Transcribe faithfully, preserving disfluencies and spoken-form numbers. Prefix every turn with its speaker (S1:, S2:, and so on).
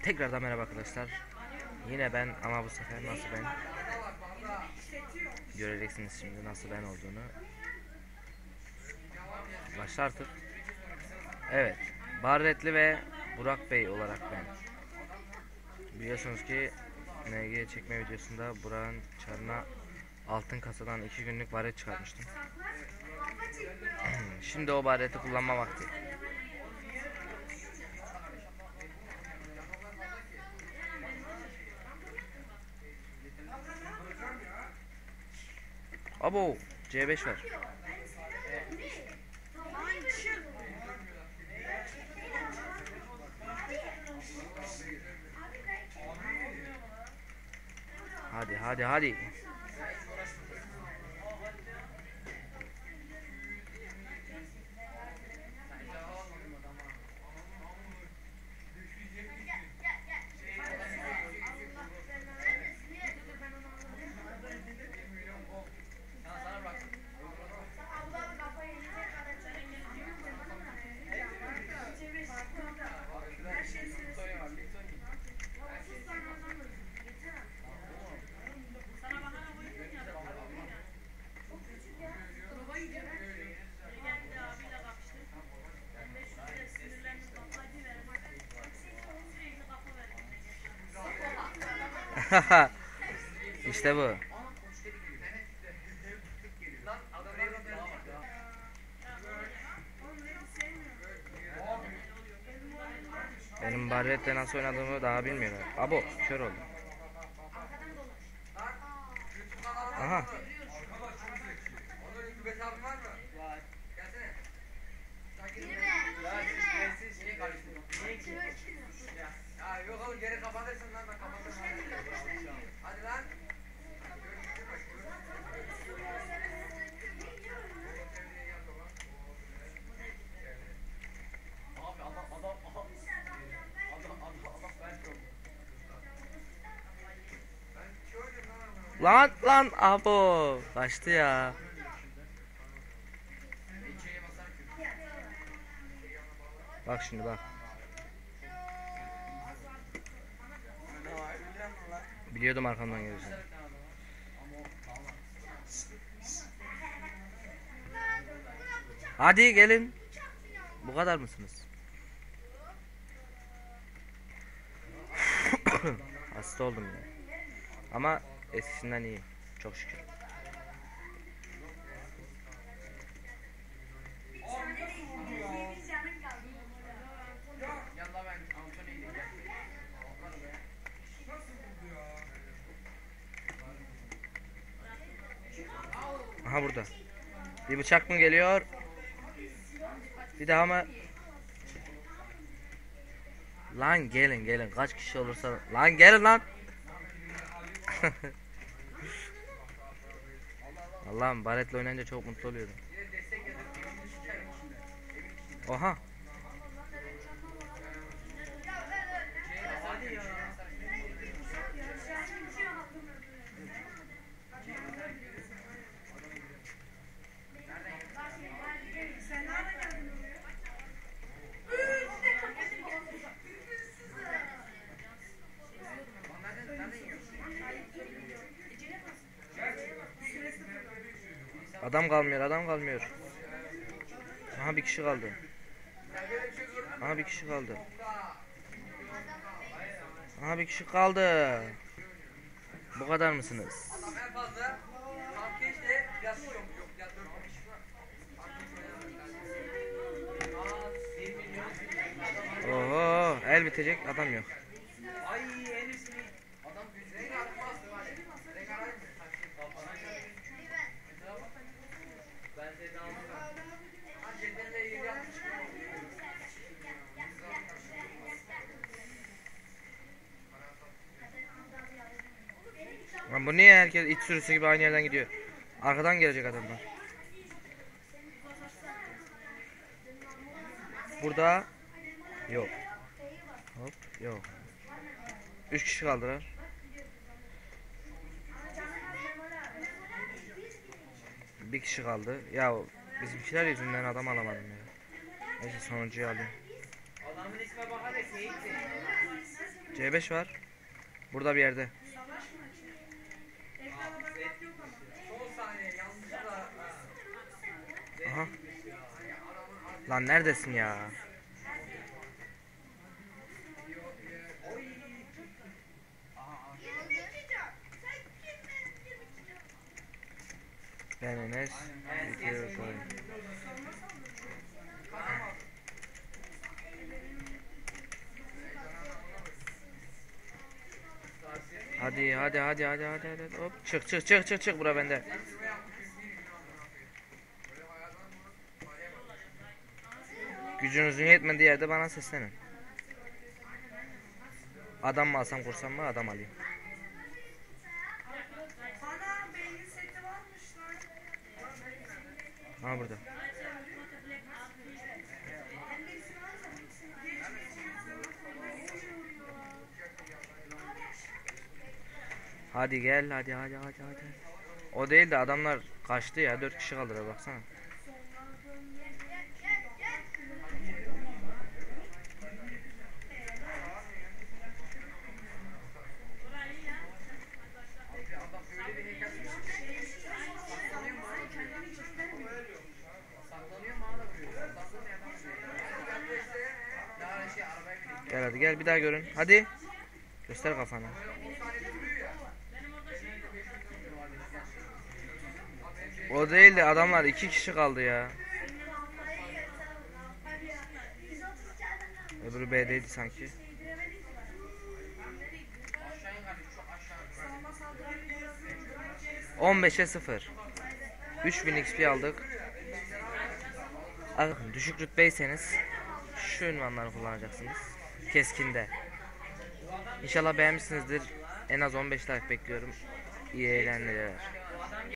S1: Tekrardan merhaba arkadaşlar. Yine ben ama bu sefer nasıl ben. Göreceksiniz şimdi nasıl ben olduğunu. Başla artık. Evet. Barretli ve Burak Bey olarak ben. Biliyorsunuz ki M G çekme videosunda Burak'ın çarına altın kasadan iki günlük baret çıkartmıştım. Şimdi o bareti kullanma vakti. Abo C beş var. Hadi hadi hadi. İşte bu. Benim barretle nasıl oynadığımı daha bilmiyorum. Abo kör oldum. Aha.
S2: Yok oğlum geri kapatırsın lan, ben kapatırım. Hadi lan. Abi adam adam adam adam adam ben çok.
S1: Lan lan abo kaçtı ya. Bak şimdi bak. Biliyordum arkamdan geleceğini. Hadi gelin. Bu kadar mısınız? Hasta oldum ya. Ama eskisinden iyi. Çok şükür. Aha burada. Bir bıçak mı geliyor? Bir daha mı? Lan gelin gelin, kaç kişi olursa lan gelin lan. Allah'ım, baretle oynayınca çok mutlu oluyorum. Oha. Adam kalmıyor, adam kalmıyor. Aha bir kişi kaldı. Aha bir kişi kaldı. Aha bir kişi kaldı. Bu kadar mısınız? Oho, el bitecek, adam yok. Lan bu niye herkes iç sürüsü gibi aynı yerden gidiyor? Arkadan gelecek adamlar. Burada yok. Hop yok. Üç kişi kaldılar. Bir kişi kaldı. Ya bizimkiler yüzünden adam alamadım ya. Neyse sonuncuyu alayım.
S2: Adamın isme bak hadi Seyit'ti.
S1: C beş var. Burada bir yerde.
S2: Son saniye yanlışlıkla.
S1: Aha. Lan neredesin ya? Ben Enes. Bitiyor sonra. Hadi hadi hadi hadi hadi hadi. Hop çık çık çık çık çık bura bende. Gücünüzün yetmediği yerde bana seslenin. Adam mı alsam kursam mı adam alayım.
S3: Bana beyin seti varmış lan.
S1: Ha burada. Hadi gel hadi hadi hadi hadi. O değil de adamlar kaçtı ya, dört kişi kaldılar baksana. Gel hadi gel bir daha görün. Hadi. Göster kafanı. O değil de adamlar iki kişi kaldı ya. Öbürü B'deydi sanki. on beşe sıfır. üç bin X P aldık. Bakın düşük rütbeyseniz şu ünvanları kullanacaksınız. Keskinde. İnşallah beğenmişsinizdir. En az on beş like bekliyorum. İyi eğlenceler.